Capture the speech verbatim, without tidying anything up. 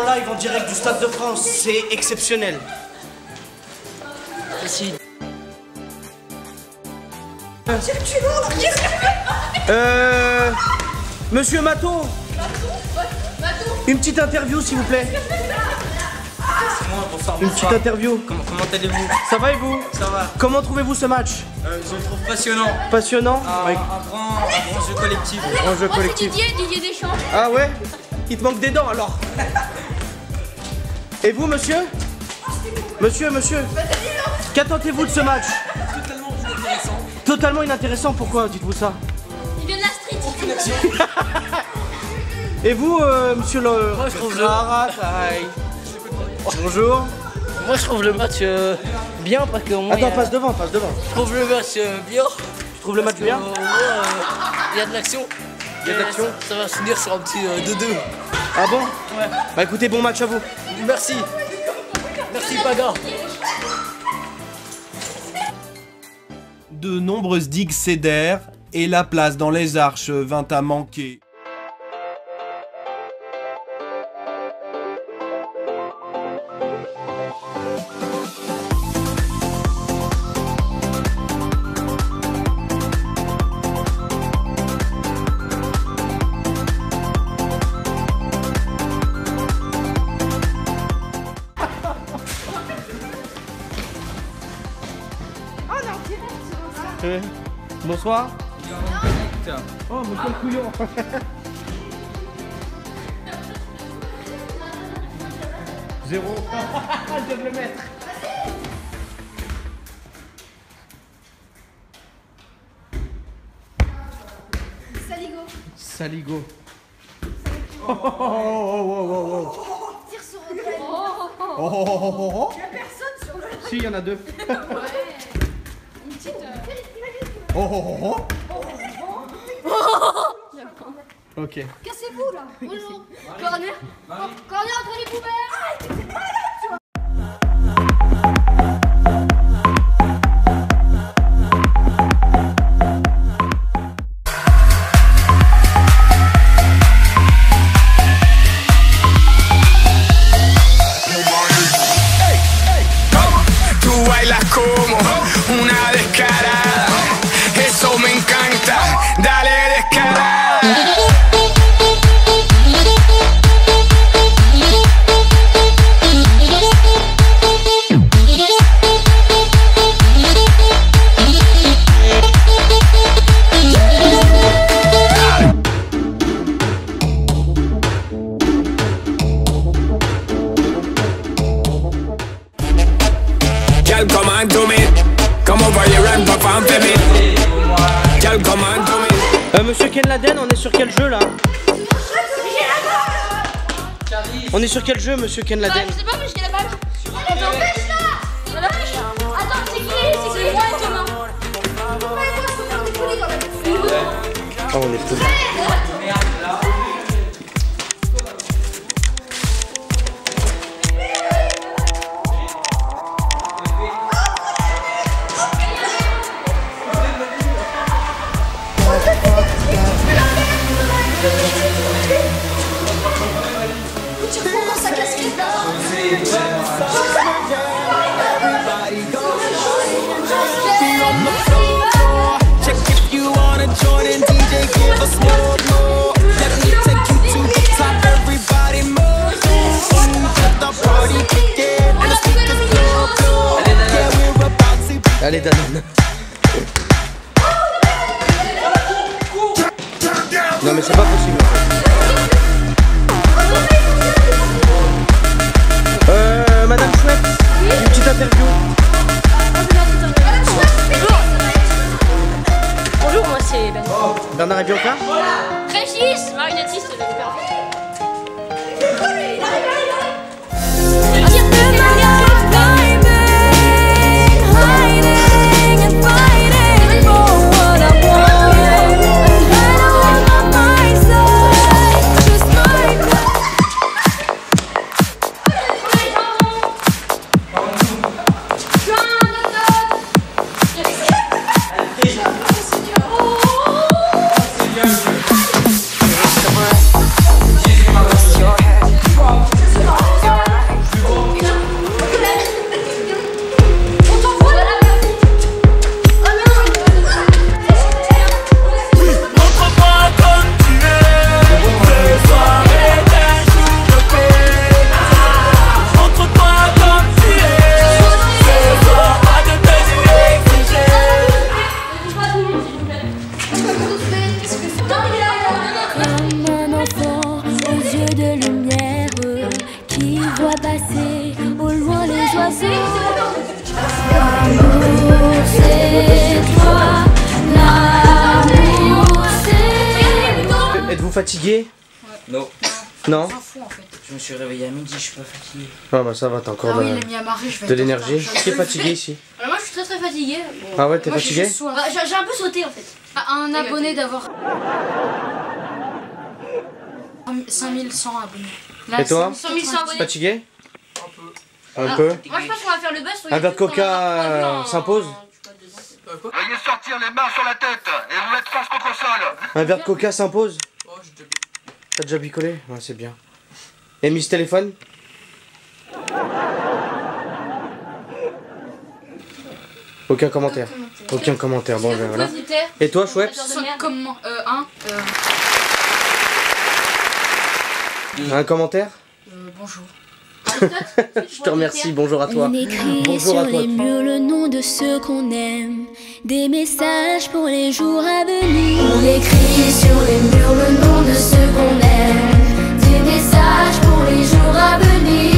live en direct du Stade de France, c'est exceptionnel. Merci. Euh... Monsieur Mato, une petite interview s'il vous plaît. Moi, bonsoir, Une bonsoir. petite interview. Comment, comment allez-vous? Ça va et vous? Ça va. Comment trouvez-vous ce match? Euh, je le trouve passionnant. Passionnant. Un, Ouais. un, grand, un grand jeu collectif. Un jeu Moi c'est collectif. Didier, Didier Deschamps. Ah ouais? Il te manque des dents alors. Et vous monsieur? Monsieur, monsieur, qu'attendez-vous de ce match? Totalement inintéressant. Totalement inintéressant, pourquoi dites-vous ça? Il vient de la street. Aucune action. Et vous, euh, monsieur le... Moi je trouve le, Clara, pareil. Bonjour. moi, je trouve le match euh, bien parce que au moins, Attends, il y a- passe devant, passe devant. je trouve le match euh, bien. Tu trouves le match bien? Au moins, euh, il y a de l'action. Il y a de Et l'action. Ça, ça va se finir sur un petit deux deux. Ah bon? Ouais. Bah écoutez, bon match à vous. Merci. Merci Paga. De nombreuses digues cédèrent et la place dans les arches vint à manquer. Euh, bonsoir. Oh, mais quel couillon. Zéro. Je vais le mettre. Saligo. Saligo. Oh, oh, oh, oh, oh, oh. Tire sur Audrey. Oh, oh, oh, oh, oh. Il y a personne sur le. Si, il y en a deux. Une petite. euh, Oh, oh, oh, oh. Ok. Cassez-vous là. Bonjour. Corner. Corner entre les poubelles. Tú bailas como una descarada, eso me encanta, dale descarada. Girl, come on to me, come over here and perform for me. Girl, come on to me. Euh, monsieur Ken Laden, on est sur quel jeu là? On est sur quel jeu, monsieur Ken Bah, Laden? je sais pas, mais j'ai la balle. Attends, pêche là. Voilà. Attends, c'est qui? C'est qui? Moi et Thomas. Oh, on est fou. Check if you wanna join and D J give us more, more. Let me take you to the top, everybody move. Let the party begin and the speakers blow, blow. Yeah, we're about to. Allez, Danone. Non, mais c'est pas possible. Euh, Madame Chouette, une petite interview. Bonjour, moi c'est Ben. Bernard et Bianca. Régis, marionnettiste de l'Opéra. fatigué? Non. Non? s'en fout en fait. Je me suis réveillé à midi, je suis pas fatigué. Ah bah ça va, t'as encore Ah oui, de, il a mis à marrer, je vais de être en l'énergie. retard. Qui est fatigué ici? Alors moi je suis très très fatiguée. Bon. Ah ouais, t'es Moi, j'ai fatigué? juste soif. Bah, j'ai j'ai un peu sauté en fait. Ah, un abonné d'avoir cinq mille cent abonnés. Là, Et toi? cinq mille cent abonnés. Fatigué? Un peu. Un Alors, peu? Moi je pense qu'on va faire le buzz. sur Un verre de YouTube, coca, on en a pas vu euh, en- s'impose? Veuillez sortir les mains sur la tête et vous mettre face contre le sol. Un verre de coca s'impose? Oh, j'ai déjà T'as déjà picolé? Ouais, c'est bien. Et Miss Téléphone? Aucun commentaire. Aucun commentaire. Bon, ben voilà. Et toi, Schweppes? Comment euh, un euh, Un commentaire? euh, bonjour. Je te remercie, bonjour à toi. On écrit Bonjour sur à toi. les murs le nom de ceux qu'on aime, des messages pour les jours à venir. On écrit sur les murs le nom de ceux qu'on aime, des messages pour les jours à venir.